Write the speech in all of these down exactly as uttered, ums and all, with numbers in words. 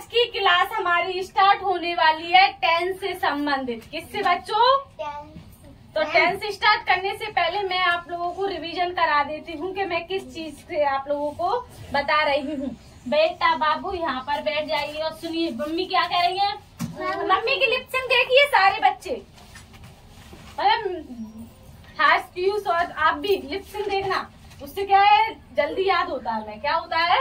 की क्लास हमारी स्टार्ट होने वाली है टेंथ से संबंधित। किससे बच्चों? तो टेंथ से स्टार्ट करने से पहले मैं आप लोगों को रिवीजन करा देती हूँ कि मैं किस चीज से आप लोगों को बता रही हूँ। बेटा बाबू यहाँ पर बैठ जाइए और सुनिए मम्मी क्या कह रही है। मम्मी की लिप्सिंग देखिए सारे बच्चे, हर्ष पीयूष और आप भी लिप्सिंग देखना, उससे क्या है जल्दी याद होता है। क्या होता है?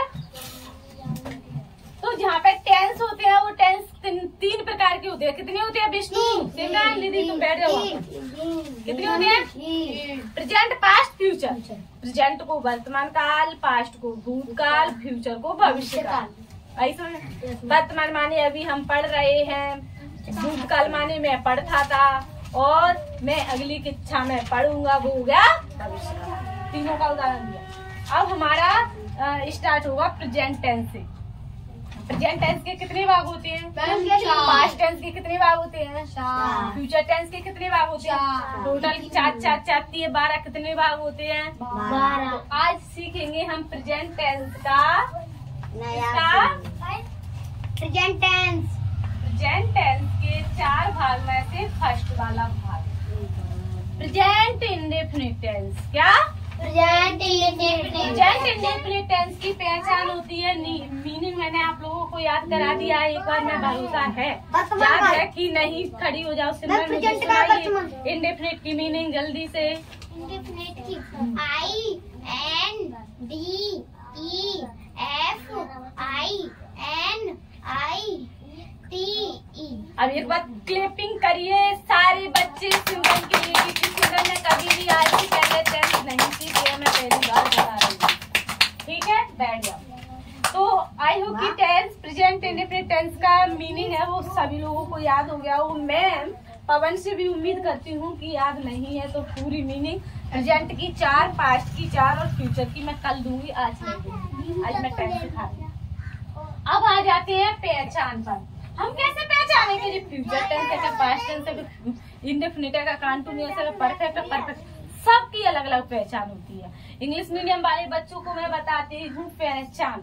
तो जहाँ पे टेंस होते हैं वो टेंस तीन, तीन प्रकार के होते हैं। कितने होते हैं विष्णु? सिमरन दीदी तुम बैठ जाओ। कितने होते हैं? Present past future. प्रेजेंट को वर्तमान काल, पास्ट को भूतकाल, फ्यूचर को भविष्य काल। ऐसा वर्तमान माने अभी हम पढ़ रहे हैं, भूतकाल माने मैं पढ़ता था, और मैं अगली कक्षा में पढ़ूंगा वो हो गया भविष्य काल। तीनों का उदाहरण दिया। अब हमारा स्टार्ट होगा प्रेजेंट टेंस से। प्रेजेंट टेंस के कितने भाग होते हैं? पास्ट टेंस के कितने भाग होते हैं? फ्यूचर टेंस के कितने भाग होते हैं? टोटल चार चार चार तीन बारह कितने भाग होते हैं? बारह। तो आज सीखेंगे हम प्रेजेंट टेंस का नया प्रेजेंट टेंस। प्रेजेंट टेंस के चार भाग में से फर्स्ट वाला भाग प्रेजेंट इंडेफिनिट टेंस। क्या? प्रेजेंट इंडेफिनिट टेंस की पहचान होती है, मीनिंग मैंने आप लोगों को याद करा दिया है एक बार, मैं भरोसा है याद है कि नहीं। खड़ी हो जाओ सिमरन, मुझे सुनाइए इंडेफिनिट की मीनिंग जल्दी से। इंडेफिनिट की I N D E F I N I T E. अब एक बार क्लिपिंग करिए सारे बच्चे सिमरन के लिए, क्योंकि सिमरन ने कभी भी आज से पहले टेंस नहीं सीखी है, मैं पहली बार बता रही हूँ। ठीक है, बैठ जाओ। तो आई होप कि टेंस प्रेजेंट इंडेफिनिट टेंस का मीनिंग है वो सभी लोगों को याद हो गया हो। मैं पवन से भी उम्मीद करती हूँ कि याद नहीं है, तो पूरी मीनिंग प्रेजेंट की चार, पास्ट की चार और फ्यूचर की मैं कल दूंगी, आज नहीं दूंगी। आज मैं टेंस सिखा रही हूँ। अब आ जाते हैं पहचान पर। हम कैसे पहचानेंगे कि फ्यूचर टेंस है, पास्ट टेंस है, इंडेफिनिट है, कंटीन्यूअस है, परफेक्ट है, परफेक्ट, सबकी अलग अलग पहचान होती है। इंग्लिश मीडियम वाले बच्चों को मैं बताती हूँ पहचान,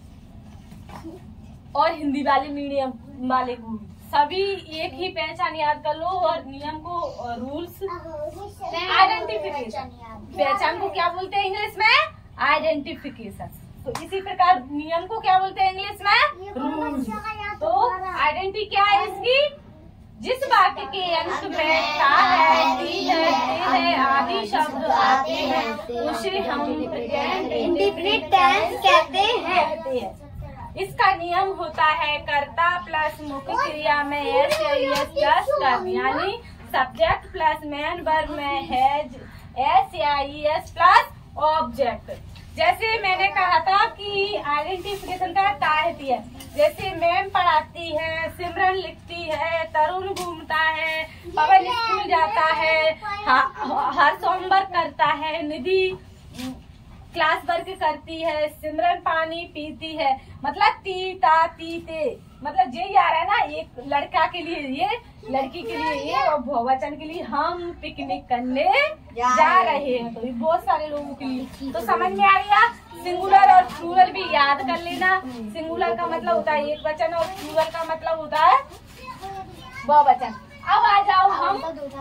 और हिंदी वाले मीडियम वाले को सभी एक ही पहचान याद कर लो। और नियम को रूल्स आइडेंटिफिकेशन, पहचान को क्या बोलते हैं इंग्लिश में? आइडेंटिफिकेशन। तो इसी प्रकार नियम को क्या बोलते हैं इंग्लिश में? रूल्स। तो आइडेंटिटी क्या है इसकी? जिस वाक्य के अंत में ता है, ती है, ते है आदि शब्द आते हैं उसे हम प्रेजेंट इंडेफिनिट टेंस कहते हैं। इसका नियम होता है कर्ता प्लस मुख्य क्रिया में एस या एस प्लस कर्म, यानी सब्जेक्ट प्लस मेन वर्ब में हैज एस या एस प्लस ऑब्जेक्ट। जैसे मैंने कहा था कि आइडेंटिफिकेशन का ताहती है, जैसे मैम पढ़ाती है, सिमरन लिखती है, तरुण घूमता है, पवन स्कूल जाता है, हर होमवर्क करता है, निधि क्लास वर्क करती है, सिमरन पानी पीती है। मतलब ती ता ती ते, मतलब ये आ रहा है ना, एक लड़का के लिए ये, लड़की के लिए ये, और बहुवचन के लिए हम पिकनिक करने जा रहे हैं। तो ये बहुत सारे लोगों के लिए तो समझ में आ गया। सिंगुलर और प्लूरल भी याद कर लेना। सिंगुलर का मतलब होता है एक वचन और प्लूरल का मतलब होता है बहुवचन। अब आ जाओ हम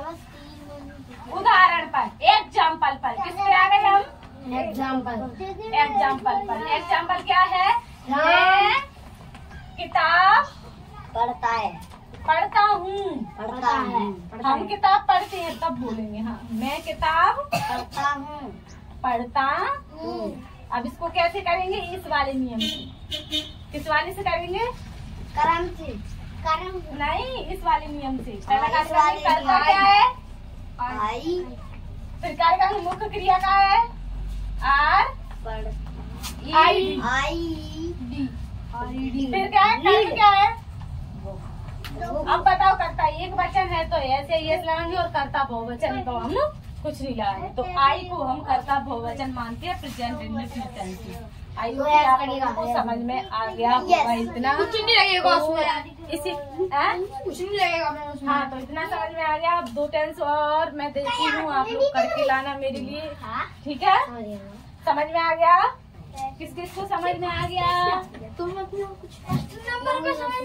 उदाहरण पर, एग्जाम्पल पर। किस पे आ गए हम? एग्जाम्पल। एग्जाम्पल पर एग्जाम्पल क्या है? मैं किताब पढ़ता है, पढ़ता हूँ, पढ़ता है। हम किताब पढ़ते हैं तब बोलेंगे। हाँ, मैं किताब पढ़ता हूँ, पढ़ता हूँ। अब इसको कैसे करेंगे? इस वाले नियम से। किस वाले से करेंगे? कर्म से। कर्म नहीं, इस वाले नियम से। पहला का करता क्या है? आई। फिर कार्य का मुख्य क्रिया का है आर, आई आई डी। फिर क्या है? कर्म क्या है? अब बताओ, करता एक वचन है तो ऐसे ये लगाएंगे, और करता बहुवचन तो हम कुछ नहीं लगाएंगे। तो आई को हम करता बहुवचन मानते हैं प्रेजेंट इंडेफिनिट टेंस। आई को आप लोगों को समझ में आ गया होगा इतना? कुछ नहीं लगेगा उसमें, इसी कुछ नहीं लगेगा। हाँ, तो इतना समझ में आ गया। अब दो टेंस और मैं देती हूँ, आप लोग करके लाना मेरे लिए, ठीक है? समझ में आ गया? किस किस को समझ में आ गया? तुम अपना कुछ नंबर पे समझ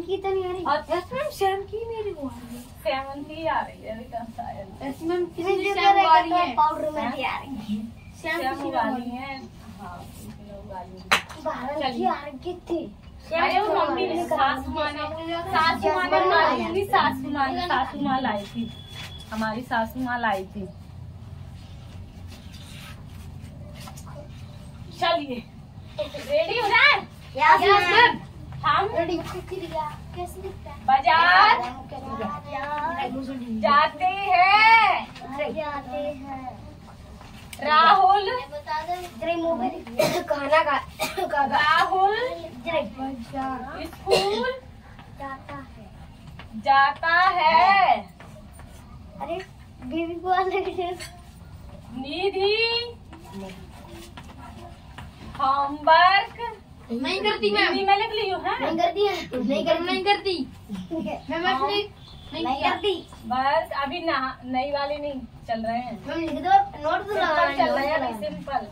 की तो नहीं आ रही। यस मैम श्याम की मेरी वो सेवन की आ रही है अभी कम शायद। यस मैम किसी श्याम वाली है पाउडर में भी आ रही है। श्याम वाली है। हाँ बाहर की आ रही थी। अरे वो मम्मी ने सासू माँ ने सासू माँ ने लाई थी। सासू माँ सासू माँ लाई थी हमारी सासू माँ लाई थी। चलिए रेडी हो जाए। यस मैम हम रेडी। कैसे दिखता है? बाजार जाते हैं। जाते हैं। राहुल बता दे तेरे मोबाइल खाना का राहुल स्कूल स्कूल जाता है। जाता है। अरे बेबी को आने के निधि होमवर्क नहीं करती मैम। हिंदी में लिख ली हूँ है नहीं करती है। नहीं कर नहीं करती मैम। अपनी नहीं करती। बस अभी ना नई वाले नहीं चल रहे हैं। मैम लिख दो नोट तो सिंपल चल रहे हैं लगा अभी सिंपल।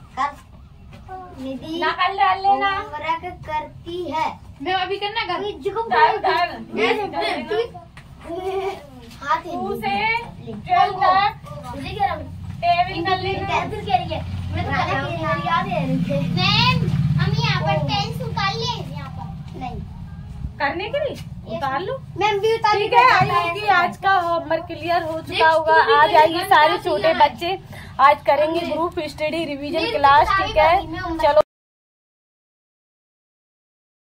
निधि ना कल डाल लेना। होमवर्क करती है। मैं अभी करना कर डर डर हाथ टू से ट्वेल्व तक मुझे क्या टेबल कर लेना। कैंसिल करिए। मैं तो पहले याद है मैम हम यहाँ पर टेंस उतार ले यहाँ पर नहीं करने के लिए उतार लो। मैम भी उतार। ठीक है आई होगी आज का होमवर्क क्लियर हो चुका होगा। आज आइए सारे छोटे बच्चे आज करेंगे ग्रुप स्टडी रिवीजन क्लास। ठीक है चलो।